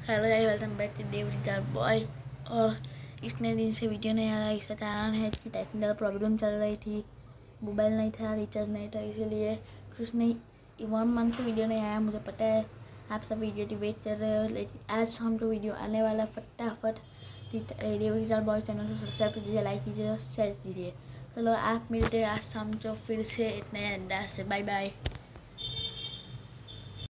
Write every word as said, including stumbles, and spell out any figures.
Hello guys, welcome back to देवरितार boy. और इतने दिन से वीडियो नहीं आ रहा, इसका कारण है कि टेक्निकल प्रॉब्लम चल रही थी, मोबाइल नहीं था, रिचार्ज नहीं था, इसीलिए कुछ नहीं वन मंथ से वीडियो नहीं आया। मुझे पता है आप सब वीडियो की वेट कर रहे हो, लेकिन आज हम तो वीडियो आने वाला। फटाफट देवरितार बॉय चैनल को सब्सक्राइब कीजिए, लाइक कीजिए और शेयर कीजिए। चलो आप मिलते हैं आज शाम को फिर से इतने अंदाज से। Bye bye.